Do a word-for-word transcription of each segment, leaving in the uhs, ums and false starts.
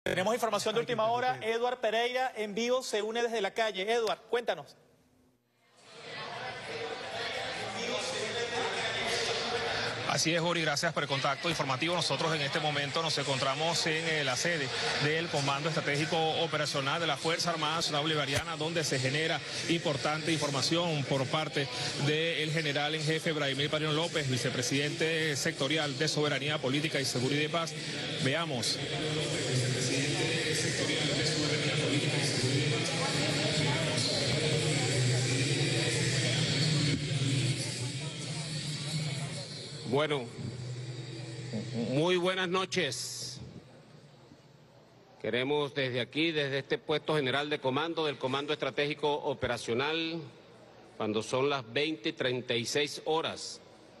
Tenemos información de última hora. Eduard Pereira en vivo se une desde la calle. Eduard, cuéntanos. Así es, Ori, gracias por el contacto informativo. Nosotros en este momento nos encontramos en la sede del Comando Estratégico Operacional de la Fuerza Armada Nacional Bolivariana, donde se genera importante información por parte del general en jefe Vladimir Padrino López, vicepresidente sectorial de Soberanía Política y Seguridad y Paz. Veamos. Vicepresidente sectorial de Soberanía Política y Seguridad y Paz. Bueno, muy buenas noches. Queremos desde aquí, desde este puesto general de comando del Comando Estratégico Operacional, cuando son las veinte y treinta y seis horas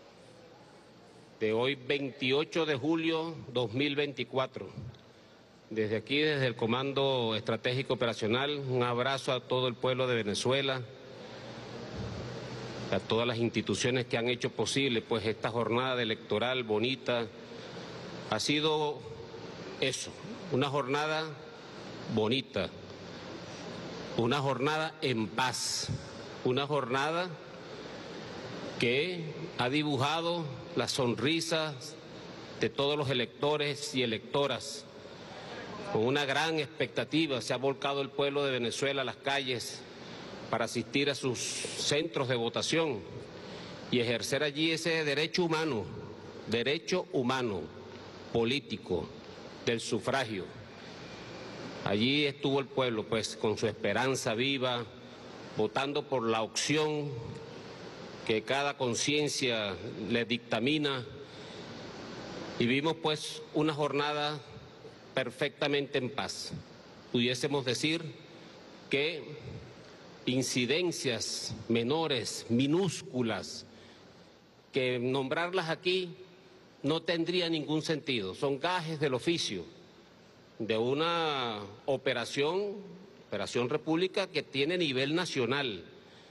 de hoy, veintiocho de julio dos mil veinticuatro. Desde aquí, desde el Comando Estratégico Operacional, un abrazo a todo el pueblo de Venezuela, a todas las instituciones que han hecho posible pues esta jornada electoral bonita. Ha sido eso, una jornada bonita, una jornada en paz, una jornada que ha dibujado las sonrisas de todos los electores y electoras. Con una gran expectativa se ha volcado el pueblo de Venezuela a las calles para asistir a sus centros de votación y ejercer allí ese derecho humano, derecho humano, político, del sufragio. Allí estuvo el pueblo, pues, con su esperanza viva, votando por la opción que cada conciencia le dictamina, y vimos, pues, una jornada perfectamente en paz. Pudiésemos decir que incidencias menores, minúsculas, que nombrarlas aquí no tendría ningún sentido. Son gajes del oficio de una operación, Operación República, que tiene nivel nacional.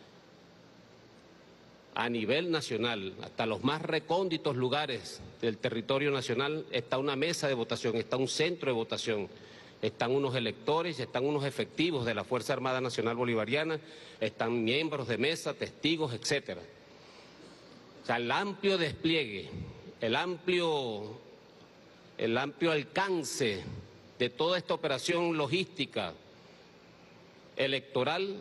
A nivel nacional, hasta los más recónditos lugares del territorio nacional, está una mesa de votación, está un centro de votación. Están unos electores, están unos efectivos de la Fuerza Armada Nacional Bolivariana, están miembros de mesa, testigos, etcétera. O sea, el amplio despliegue, el amplio, el amplio alcance de toda esta operación logística electoral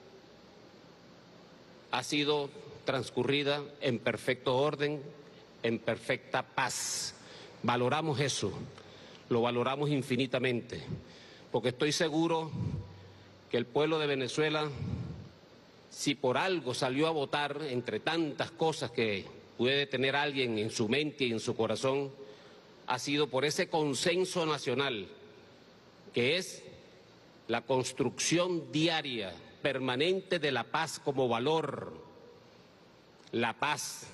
ha sido transcurrida en perfecto orden, en perfecta paz. Valoramos eso. Lo valoramos infinitamente, porque estoy seguro que el pueblo de Venezuela, si por algo salió a votar, entre tantas cosas que puede tener alguien en su mente y en su corazón, ha sido por ese consenso nacional, que es la construcción diaria, permanente de la paz como valor. La paz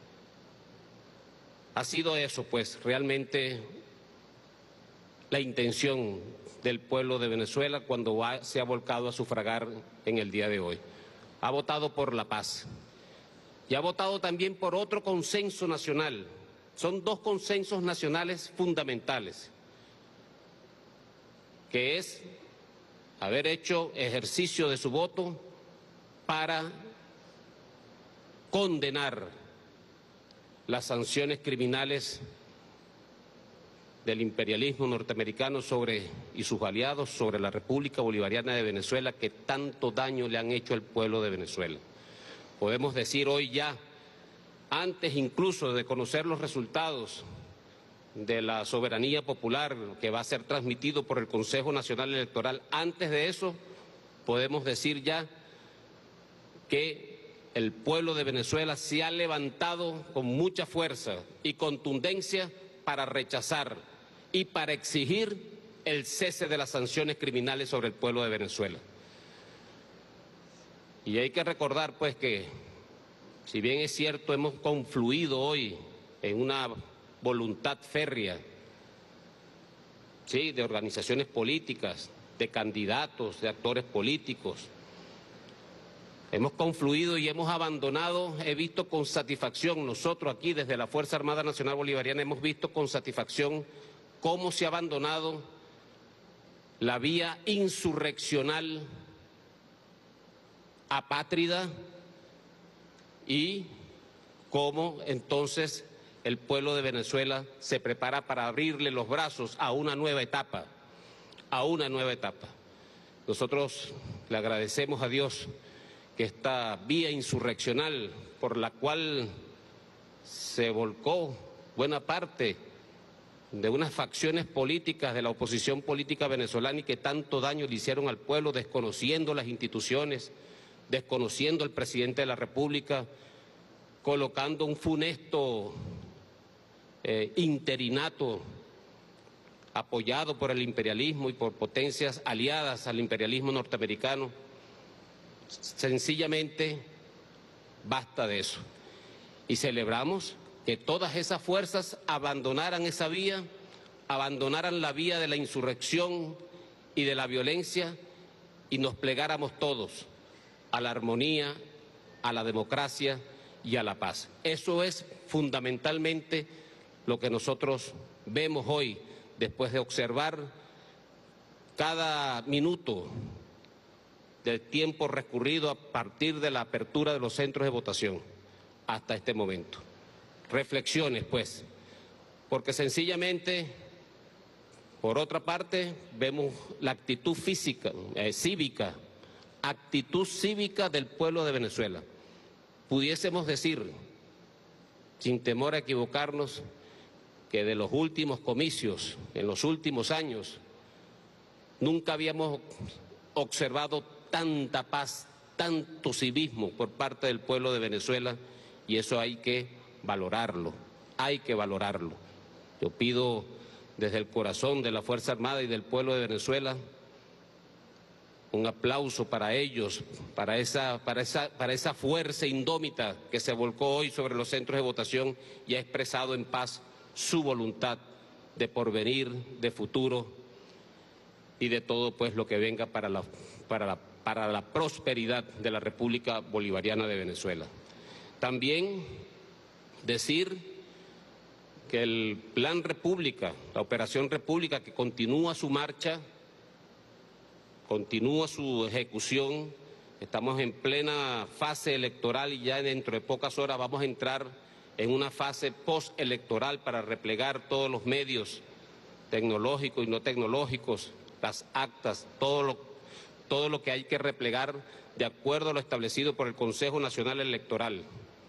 ha sido eso, pues, realmente la intención del pueblo de Venezuela cuando va, se ha volcado a sufragar en el día de hoy. Ha votado por la paz y ha votado también por otro consenso nacional. Son dos consensos nacionales fundamentales, que es haber hecho ejercicio de su voto para condenar las sanciones criminales del imperialismo norteamericano sobre, y sus aliados sobre la República Bolivariana de Venezuela, que tanto daño le han hecho al pueblo de Venezuela. Podemos decir hoy ya, antes incluso de conocer los resultados de la soberanía popular que va a ser transmitido por el Consejo Nacional Electoral, antes de eso podemos decir ya que el pueblo de Venezuela se ha levantado con mucha fuerza y contundencia para rechazar y para exigir el cese de las sanciones criminales sobre el pueblo de Venezuela. Y hay que recordar, pues, que si bien es cierto, hemos confluido hoy en una voluntad férrea, sí, de organizaciones políticas, de candidatos, de actores políticos, hemos confluido y hemos abandonado, he visto con satisfacción, nosotros aquí desde la Fuerza Armada Nacional Bolivariana hemos visto con satisfacción cómo se ha abandonado la vía insurreccional apátrida y cómo entonces el pueblo de Venezuela se prepara para abrirle los brazos a una nueva etapa, a una nueva etapa. Nosotros le agradecemos a Dios que esta vía insurreccional por la cual se volcó buena parte de unas facciones políticas de la oposición política venezolana y que tanto daño le hicieron al pueblo, desconociendo las instituciones, desconociendo al presidente de la República, colocando un funesto eh, interinato apoyado por el imperialismo y por potencias aliadas al imperialismo norteamericano. Sencillamente basta de eso. Y celebramos que todas esas fuerzas abandonaran esa vía, abandonaran la vía de la insurrección y de la violencia y nos plegáramos todos a la armonía, a la democracia y a la paz. Eso es fundamentalmente lo que nosotros vemos hoy después de observar cada minuto del tiempo recurrido a partir de la apertura de los centros de votación hasta este momento. Reflexiones, pues, porque sencillamente, por otra parte, vemos la actitud física, eh, cívica, actitud cívica del pueblo de Venezuela. Pudiésemos decir, sin temor a equivocarnos, que de los últimos comicios, en los últimos años, nunca habíamos observado tanta paz, tanto civismo por parte del pueblo de Venezuela, y eso hay que valorarlo, hay que valorarlo. Yo pido desde el corazón de la Fuerza Armada y del pueblo de Venezuela un aplauso para ellos, para esa, para esa, para esa fuerza indómita que se volcó hoy sobre los centros de votación y ha expresado en paz su voluntad de porvenir, de futuro y de todo pues lo que venga para la, para la, para la prosperidad de la República Bolivariana de Venezuela. También decir que el Plan República, la Operación República, que continúa su marcha, continúa su ejecución, estamos en plena fase electoral y ya dentro de pocas horas vamos a entrar en una fase postelectoral para replegar todos los medios tecnológicos y no tecnológicos, las actas, todo lo, todo lo que hay que replegar de acuerdo a lo establecido por el Consejo Nacional Electoral.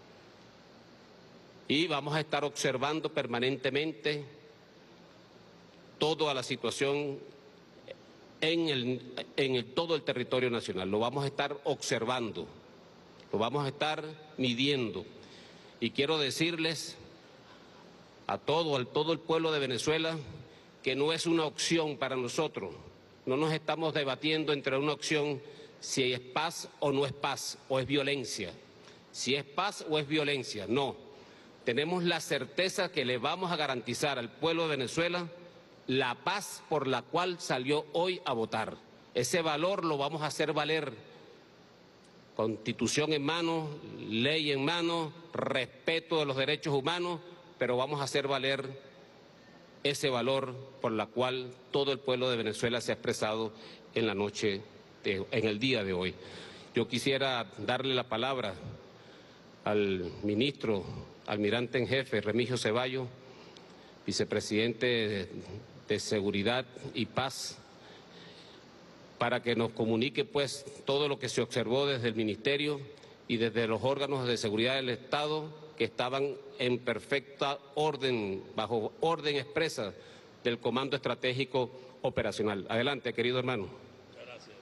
Y vamos a estar observando permanentemente toda la situación en, el, en el, todo el territorio nacional. Lo vamos a estar observando, lo vamos a estar midiendo. Y quiero decirles a todo, a todo el pueblo de Venezuela que no es una opción para nosotros. No nos estamos debatiendo entre una opción si es paz o no es paz, o es violencia. Si es paz o es violencia, no. Tenemos la certeza que le vamos a garantizar al pueblo de Venezuela la paz por la cual salió hoy a votar. Ese valor lo vamos a hacer valer. Constitución en mano, ley en mano, respeto de los derechos humanos, pero vamos a hacer valer ese valor por la cual todo el pueblo de Venezuela se ha expresado en la noche, de, en el día de hoy. Yo quisiera darle la palabra al ministro, almirante en jefe, Remigio Ceballos, vicepresidente de, de Seguridad y Paz, para que nos comunique pues todo lo que se observó desde el Ministerio y desde los órganos de seguridad del Estado que estaban en perfecta orden, bajo orden expresa del Comando Estratégico Operacional. Adelante, querido hermano. Gracias.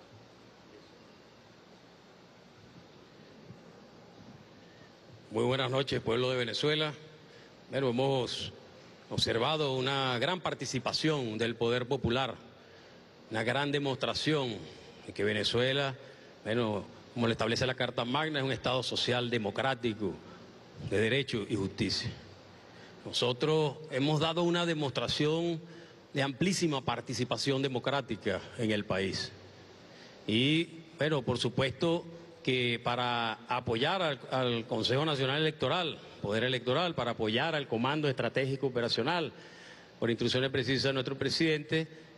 Muy buenas noches, pueblo de Venezuela. Bueno, hemos observado una gran participación del poder popular, una gran demostración de que Venezuela, bueno, como le establece la Carta Magna, es un Estado social democrático, de derecho y justicia. Nosotros hemos dado una demostración de amplísima participación democrática en el país. Y, bueno, por supuesto que para apoyar al, al Consejo Nacional Electoral, Poder Electoral, para apoyar al Comando Estratégico Operacional, por instrucciones precisas de nuestro presidente,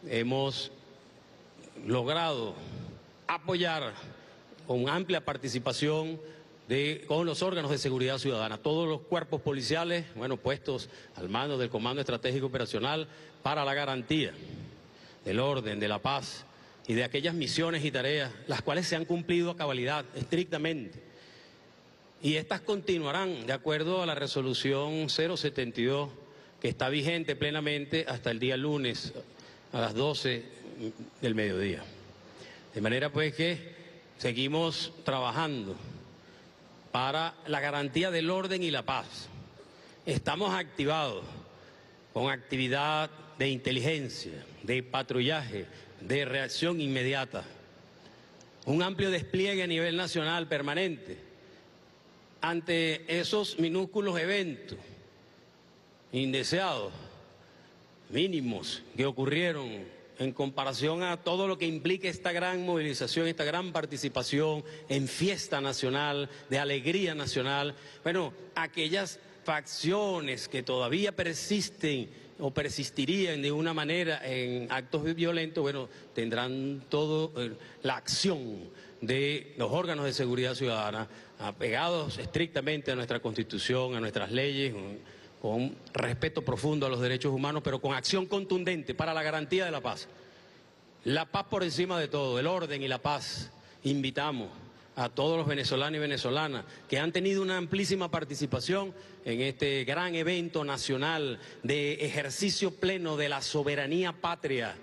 hemos logrado apoyar con amplia participación de, con los órganos de seguridad ciudadana, todos los cuerpos policiales, bueno, puestos al mando del Comando Estratégico Operacional para la garantía del orden, de la paz y de aquellas misiones y tareas, las cuales se han cumplido a cabalidad, estrictamente. Y estas continuarán de acuerdo a la resolución cero setenta y dos, que está vigente plenamente hasta el día lunes a las doce del mediodía. De manera pues que seguimos trabajando para la garantía del orden y la paz. Estamos activados con actividad de inteligencia, de patrullaje, de reacción inmediata. Un amplio despliegue a nivel nacional permanente ante esos minúsculos eventos indeseados, mínimos, que ocurrieron en comparación a todo lo que implica esta gran movilización, esta gran participación en fiesta nacional, de alegría nacional. Bueno, aquellas facciones que todavía persisten o persistirían de una manera en actos violentos, bueno, tendrán toda eh, la acción de los órganos de seguridad ciudadana, apegados estrictamente a nuestra Constitución, a nuestras leyes, con respeto profundo a los derechos humanos, pero con acción contundente para la garantía de la paz. La paz por encima de todo, el orden y la paz. Invitamos a todos los venezolanos y venezolanas que han tenido una amplísima participación en este gran evento nacional de ejercicio pleno de la soberanía patria.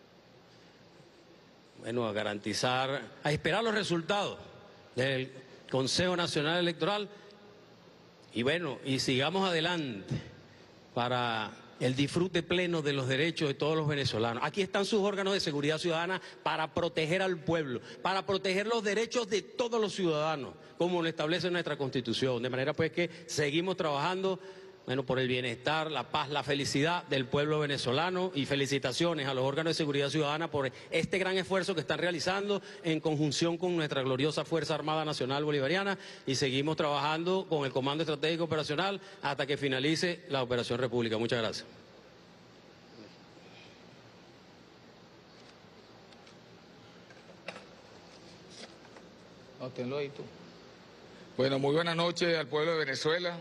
Bueno, a garantizar, a esperar los resultados del Consejo Nacional Electoral y bueno, y sigamos adelante para el disfrute pleno de los derechos de todos los venezolanos. Aquí están sus órganos de seguridad ciudadana para proteger al pueblo, para proteger los derechos de todos los ciudadanos, como lo establece nuestra Constitución. De manera pues que seguimos trabajando, bueno, por el bienestar, la paz, la felicidad del pueblo venezolano, y felicitaciones a los órganos de seguridad ciudadana por este gran esfuerzo que están realizando en conjunción con nuestra gloriosa Fuerza Armada Nacional Bolivariana, y seguimos trabajando con el Comando Estratégico Operacional hasta que finalice la Operación República. Muchas gracias. No, tenlo ahí tú. Bueno, muy buenas noches al pueblo de Venezuela.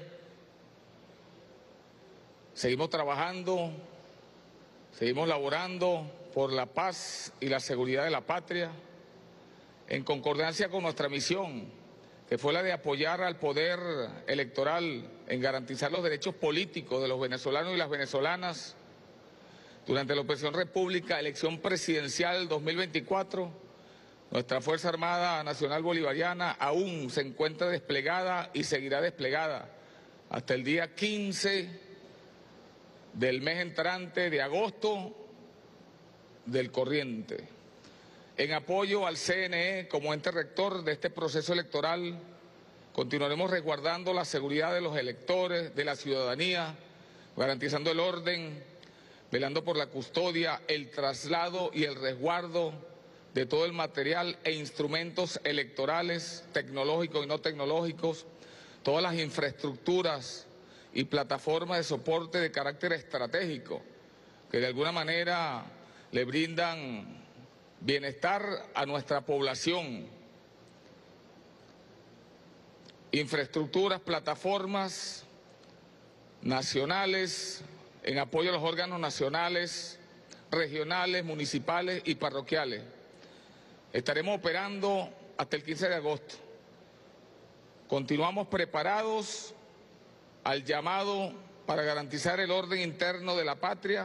Seguimos trabajando, seguimos laborando por la paz y la seguridad de la patria, en concordancia con nuestra misión, que fue la de apoyar al poder electoral en garantizar los derechos políticos de los venezolanos y las venezolanas. Durante la Operación República, elección presidencial dos mil veinticuatro, nuestra Fuerza Armada Nacional Bolivariana aún se encuentra desplegada y seguirá desplegada hasta el día quince del mes entrante de agosto del corriente. En apoyo al C N E como ente rector de este proceso electoral, continuaremos resguardando la seguridad de los electores, de la ciudadanía, garantizando el orden, velando por la custodia, el traslado y el resguardo de todo el material e instrumentos electorales, tecnológicos y no tecnológicos, todas las infraestructuras y plataformas de soporte de carácter estratégico que de alguna manera le brindan bienestar a nuestra población. Infraestructuras, plataformas nacionales en apoyo a los órganos nacionales, regionales, municipales y parroquiales. Estaremos operando hasta el quince de agosto. Continuamos preparados al llamado para garantizar el orden interno de la patria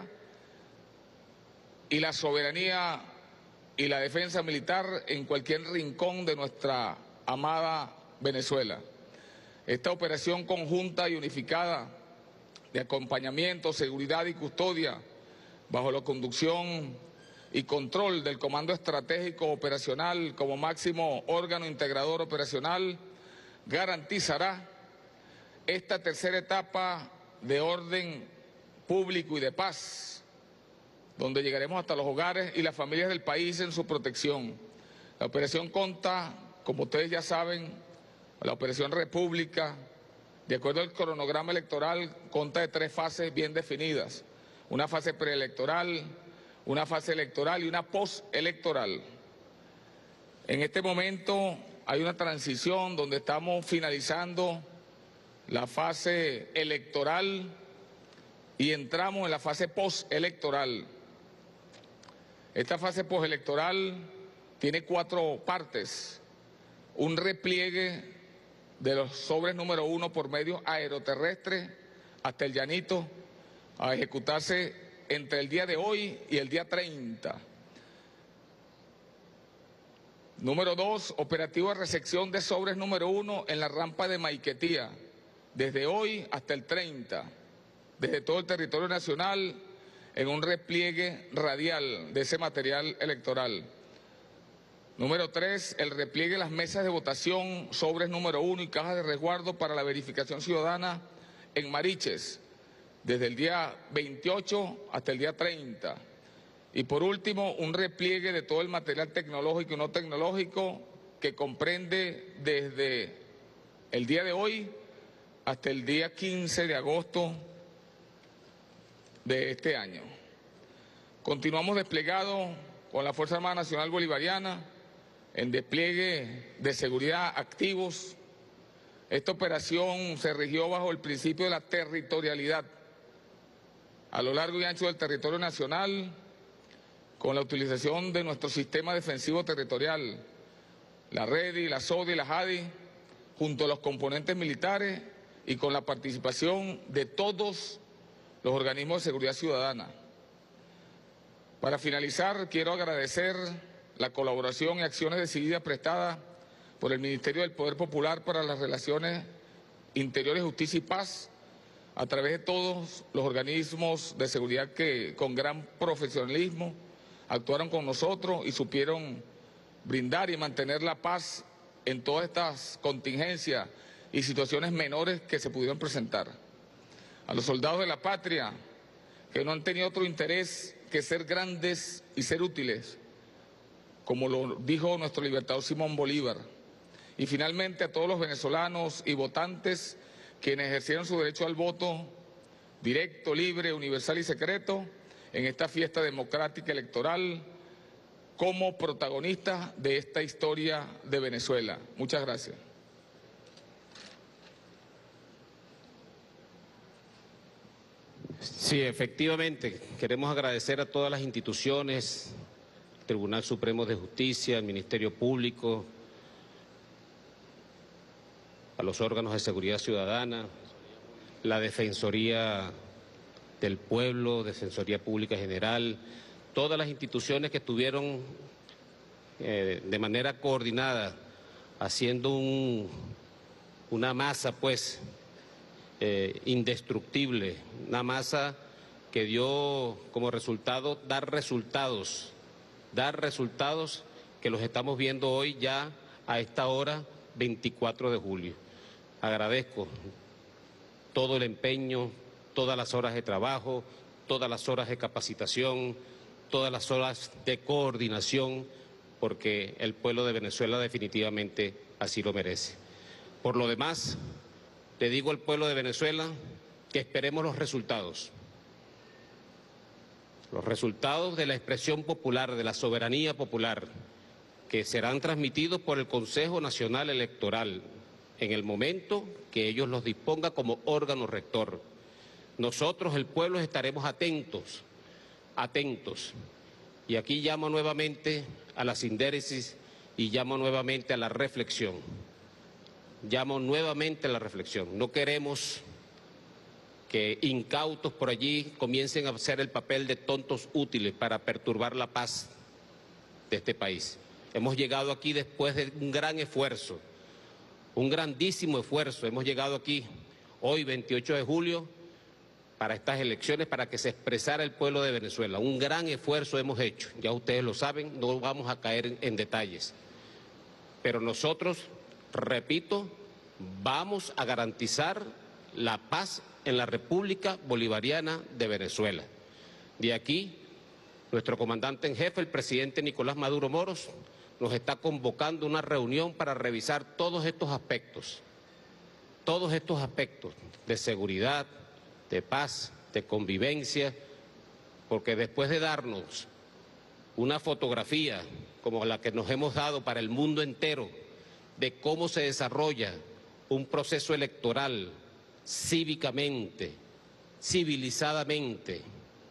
y la soberanía y la defensa militar en cualquier rincón de nuestra amada Venezuela. Esta operación conjunta y unificada de acompañamiento, seguridad y custodia bajo la conducción y control del Comando Estratégico Operacional como máximo órgano integrador operacional garantizará esta tercera etapa de orden público y de paz, donde llegaremos hasta los hogares y las familias del país en su protección. La operación consta, como ustedes ya saben, la Operación República, de acuerdo al cronograma electoral, consta de tres fases bien definidas. Una fase preelectoral, una fase electoral y una postelectoral. En este momento hay una transición donde estamos finalizando la fase electoral y entramos en la fase postelectoral. Esta fase postelectoral tiene cuatro partes. Un repliegue de los sobres número uno por medio aeroterrestre hasta el Llanito, a ejecutarse entre el día de hoy y el día treinta. Número dos, operativo de recepción de sobres número uno en la rampa de Maiquetía, desde hoy hasta el treinta, desde todo el territorio nacional, en un repliegue radial de ese material electoral. Número tres, el repliegue de las mesas de votación, sobres número uno y cajas de resguardo para la verificación ciudadana en Mariches, desde el día veintiocho hasta el día treinta. Y por último, un repliegue de todo el material tecnológico y no tecnológico que comprende desde el día de hoy hasta el día quince de agosto de este año. Continuamos desplegados con la Fuerza Armada Nacional Bolivariana en despliegue de seguridad activos. Esta operación se rigió bajo el principio de la territorialidad a lo largo y ancho del territorio nacional, con la utilización de nuestro sistema defensivo territorial, la REDI, la SODI, la JADI, junto a los componentes militares y con la participación de todos los organismos de seguridad ciudadana. Para finalizar, quiero agradecer la colaboración y acciones decididas prestadas por el Ministerio del Poder Popular para las Relaciones Interiores, Justicia y Paz, a través de todos los organismos de seguridad que con gran profesionalismo actuaron con nosotros y supieron brindar y mantener la paz en todas estas contingencias y situaciones menores que se pudieron presentar. A los soldados de la patria, que no han tenido otro interés que ser grandes y ser útiles, como lo dijo nuestro libertador Simón Bolívar. Y finalmente a todos los venezolanos y votantes quienes ejercieron su derecho al voto directo, libre, universal y secreto en esta fiesta democrática electoral como protagonistas de esta historia de Venezuela. Muchas gracias. Sí, efectivamente, queremos agradecer a todas las instituciones, Tribunal Supremo de Justicia, el Ministerio Público, a los órganos de seguridad ciudadana, la Defensoría del Pueblo, Defensoría Pública General, todas las instituciones que estuvieron eh, de manera coordinada haciendo un, una masa pues eh, indestructible, una masa que dio como resultado dar resultados, dar resultados que los estamos viendo hoy ya a esta hora, veinticuatro de julio. Agradezco todo el empeño, todas las horas de trabajo, todas las horas de capacitación, todas las horas de coordinación, porque el pueblo de Venezuela definitivamente así lo merece. Por lo demás, le digo al pueblo de Venezuela que esperemos los resultados. Los resultados de la expresión popular, de la soberanía popular, que serán transmitidos por el Consejo Nacional Electoral en el momento que ellos los dispongan como órgano rector. Nosotros, el pueblo, estaremos atentos, atentos. Y aquí llamo nuevamente a la sindéresis y llamo nuevamente a la reflexión. Llamo nuevamente a la reflexión. No queremos que incautos por allí comiencen a hacer el papel de tontos útiles para perturbar la paz de este país. Hemos llegado aquí después de un gran esfuerzo, un grandísimo esfuerzo. Hemos llegado aquí hoy, veintiocho de julio, para estas elecciones, para que se expresara el pueblo de Venezuela. Un gran esfuerzo hemos hecho, ya ustedes lo saben, no vamos a caer en, en detalles. Pero nosotros, repito, vamos a garantizar la paz en la República Bolivariana de Venezuela. De aquí, nuestro comandante en jefe, el presidente Nicolás Maduro Moros, nos está convocando a una reunión para revisar todos estos aspectos, todos estos aspectos de seguridad, de paz, de convivencia, porque después de darnos una fotografía como la que nos hemos dado para el mundo entero de cómo se desarrolla un proceso electoral cívicamente, civilizadamente,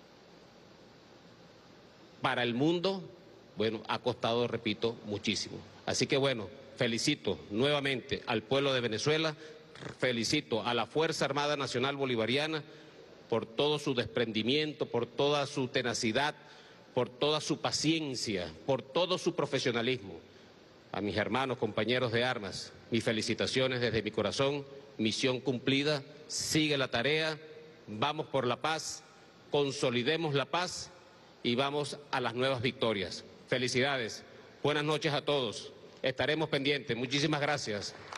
para el mundo, bueno, ha costado, repito, muchísimo. Así que bueno, felicito nuevamente al pueblo de Venezuela, felicito a la Fuerza Armada Nacional Bolivariana por todo su desprendimiento, por toda su tenacidad, por toda su paciencia, por todo su profesionalismo. A mis hermanos, compañeros de armas, mis felicitaciones desde mi corazón, misión cumplida, sigue la tarea, vamos por la paz, consolidemos la paz y vamos a las nuevas victorias. Felicidades, buenas noches a todos, estaremos pendientes, muchísimas gracias.